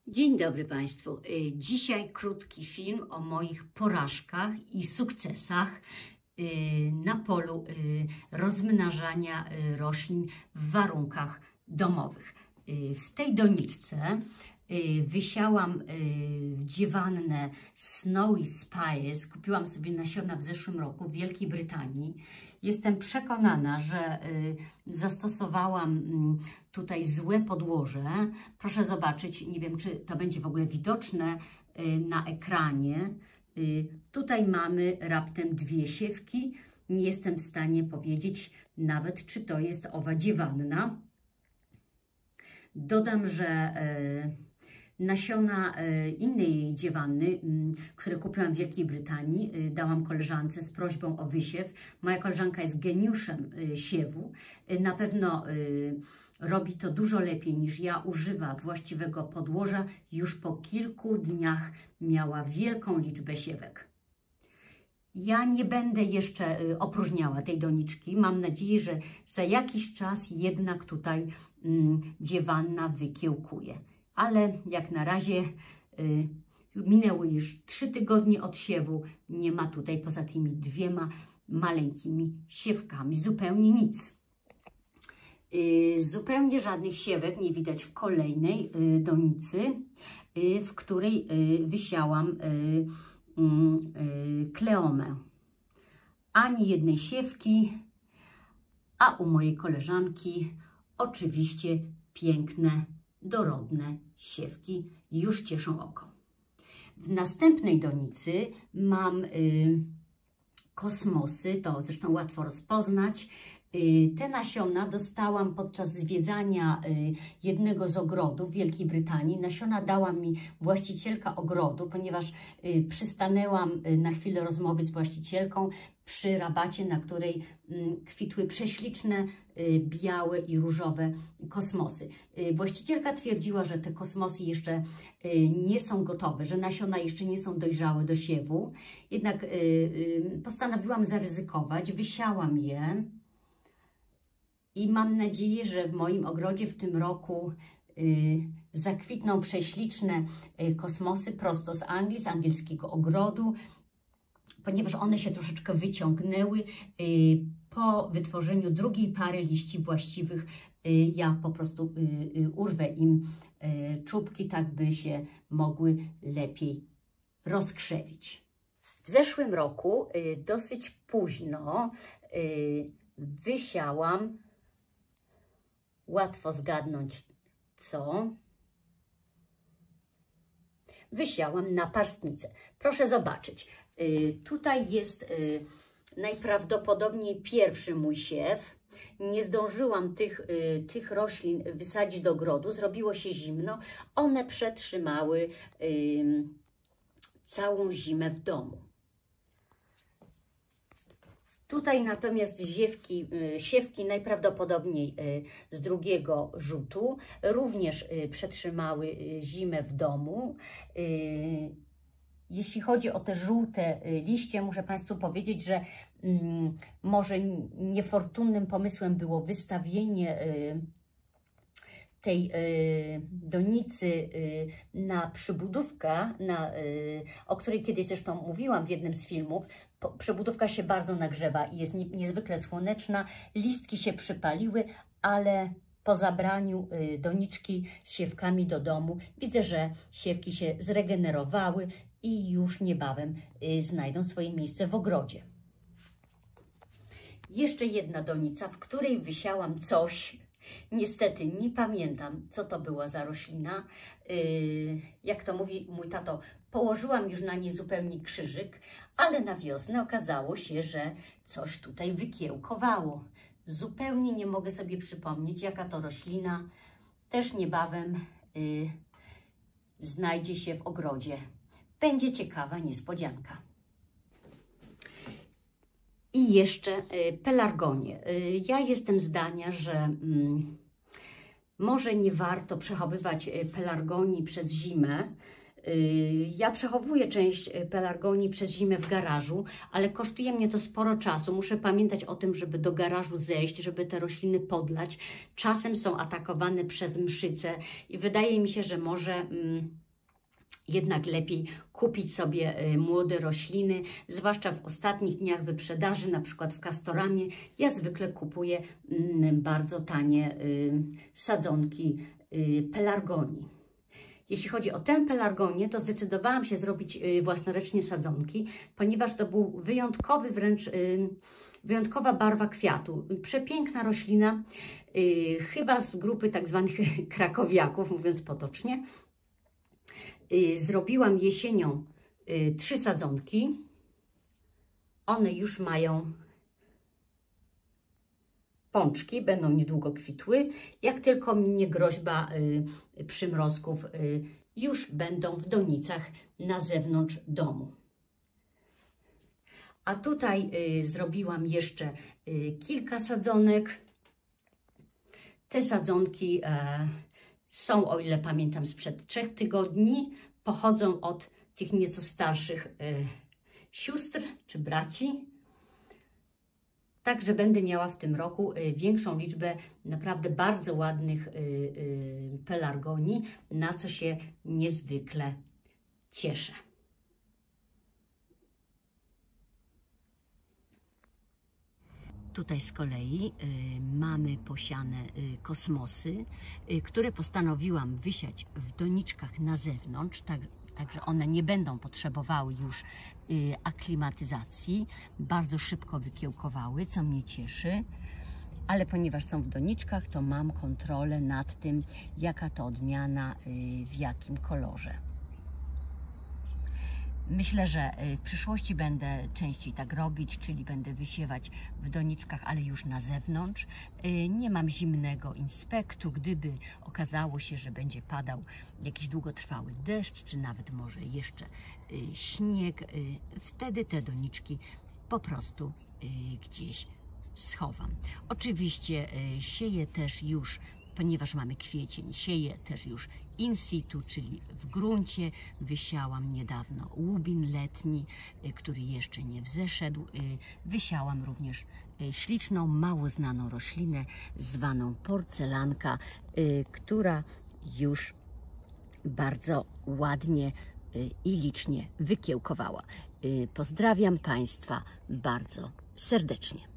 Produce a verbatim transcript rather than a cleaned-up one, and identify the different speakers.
Speaker 1: Dzień dobry Państwu. Dzisiaj krótki film o moich porażkach i sukcesach na polu rozmnażania roślin w warunkach domowych. W tej doniczce wysiałam dziewannę Snowy Spice. Kupiłam sobie nasiona w zeszłym roku w Wielkiej Brytanii. Jestem przekonana, że zastosowałam tutaj złe podłoże. Proszę zobaczyć, nie wiem, czy to będzie w ogóle widoczne na ekranie. Tutaj mamy raptem dwie siewki. Nie jestem w stanie powiedzieć nawet, czy to jest owa dziewanna. Dodam, że nasiona innej dziewanny, które kupiłam w Wielkiej Brytanii, dałam koleżance z prośbą o wysiew. Moja koleżanka jest geniuszem siewu. Na pewno robi to dużo lepiej niż ja, używa właściwego podłoża. Już po kilku dniach miała wielką liczbę siewek. Ja nie będę jeszcze opróżniała tej doniczki. Mam nadzieję, że za jakiś czas jednak tutaj dziewanna wykiełkuje. Ale jak na razie y, minęły już trzy tygodnie od siewu. Nie ma tutaj poza tymi dwiema maleńkimi siewkami zupełnie nic. Y, zupełnie żadnych siewek nie widać w kolejnej y, donicy, y, w której y, wysiałam y, y, kleomę. Ani jednej siewki, a u mojej koleżanki oczywiście piękne, dorodne siewki już cieszą oko. W następnej donicy mam y, kosmosy, to zresztą łatwo rozpoznać. Y, te nasiona dostałam podczas zwiedzania y, jednego z ogrodów w Wielkiej Brytanii. Nasiona dała mi właścicielka ogrodu, ponieważ y, przystanęłam y, na chwilę rozmowy z właścicielką przy rabacie, na której y, kwitły prześliczne y, białe i różowe kosmosy. Y, właścicielka twierdziła, że te kosmosy jeszcze y, nie są gotowe, że nasiona jeszcze nie są dojrzałe do siewu. Jednak y, y, postanowiłam zaryzykować, wysiałam je. I mam nadzieję, że w moim ogrodzie w tym roku y, zakwitną prześliczne y, kosmosy prosto z Anglii, z angielskiego ogrodu, ponieważ one się troszeczkę wyciągnęły. Y, po wytworzeniu drugiej pary liści właściwych y, ja po prostu y, y, urwę im y, czubki, tak by się mogły lepiej rozkrzewić. W zeszłym roku y, dosyć późno y, wysiałam, łatwo zgadnąć co, wysiałam naparstnicę. Proszę zobaczyć, y, tutaj jest y, najprawdopodobniej pierwszy mój siew. Nie zdążyłam tych, y, tych roślin wysadzić do ogrodu, zrobiło się zimno. One przetrzymały y, całą zimę w domu. Tutaj natomiast ziewki, siewki najprawdopodobniej z drugiego rzutu również przetrzymały zimę w domu. Jeśli chodzi o te żółte liście, muszę Państwu powiedzieć, że może niefortunnym pomysłem było wystawienie tej y, donicy y, na przybudówkę, na, y, o której kiedyś zresztą mówiłam w jednym z filmów. Po, przybudówka się bardzo nagrzewa i jest nie, niezwykle słoneczna. Listki się przypaliły, ale po zabraniu y, doniczki z siewkami do domu widzę, że siewki się zregenerowały i już niebawem y, znajdą swoje miejsce w ogrodzie. Jeszcze jedna donica, w której wysiałam coś. Niestety nie pamiętam, co to była za roślina. Yy, jak to mówi mój tato, położyłam już na niej zupełnie krzyżyk, ale na wiosnę okazało się, że coś tutaj wykiełkowało. Zupełnie nie mogę sobie przypomnieć, jaka to roślina. Też niebawem yy, znajdzie się w ogrodzie. Będzie ciekawa niespodzianka. I jeszcze pelargonie. Ja jestem zdania, że mm, może nie warto przechowywać pelargonii przez zimę, Ja przechowuję część pelargonii przez zimę w garażu, ale kosztuje mnie to sporo czasu. Muszę pamiętać o tym, żeby do garażu zejść, żeby te rośliny podlać. Czasem są atakowane przez mszyce i wydaje mi się, że może mm, jednak lepiej kupić sobie y, młode rośliny, zwłaszcza w ostatnich dniach wyprzedaży, na przykład w Castoramie. Ja zwykle kupuję y, bardzo tanie y, sadzonki y, pelargonii. Jeśli chodzi o tę pelargonię, to zdecydowałam się zrobić własnoręcznie sadzonki, ponieważ to był wyjątkowy, wręcz wyjątkowa barwa kwiatu. Przepiękna roślina, chyba z grupy tak zwanych krakowiaków, mówiąc potocznie. Zrobiłam jesienią trzy sadzonki. One już mają pączki, będą niedługo kwitły. Jak tylko minie groźba y, przymrozków, y, już będą w donicach na zewnątrz domu. A tutaj y, zrobiłam jeszcze y, kilka sadzonek. Te sadzonki y, są, o ile pamiętam, sprzed trzech tygodni. Pochodzą od tych nieco starszych y, sióstr czy braci. Także będę miała w tym roku y, większą liczbę naprawdę bardzo ładnych y, y, pelargonii, na co się niezwykle cieszę. Tutaj z kolei y, mamy posiane y, kosmosy, y, które postanowiłam wysiać w doniczkach na zewnątrz, tak, Także one nie będą potrzebowały już y, aklimatyzacji. Bardzo szybko wykiełkowały, co mnie cieszy. Ale ponieważ są w doniczkach, to mam kontrolę nad tym, jaka to odmiana, y, w jakim kolorze. Myślę, że w przyszłości będę częściej tak robić, czyli będę wysiewać w doniczkach, ale już na zewnątrz. Nie mam zimnego inspektu. Gdyby okazało się, że będzie padał jakiś długotrwały deszcz, czy nawet może jeszcze śnieg, wtedy te doniczki po prostu gdzieś schowam. Oczywiście sieję też już, ponieważ mamy kwiecień, sieję też już in situ, czyli w gruncie. Wysiałam niedawno łubin letni, który jeszcze nie wzeszedł. Wysiałam również śliczną, mało znaną roślinę zwaną porcelanka, która już bardzo ładnie i licznie wykiełkowała. Pozdrawiam Państwa bardzo serdecznie.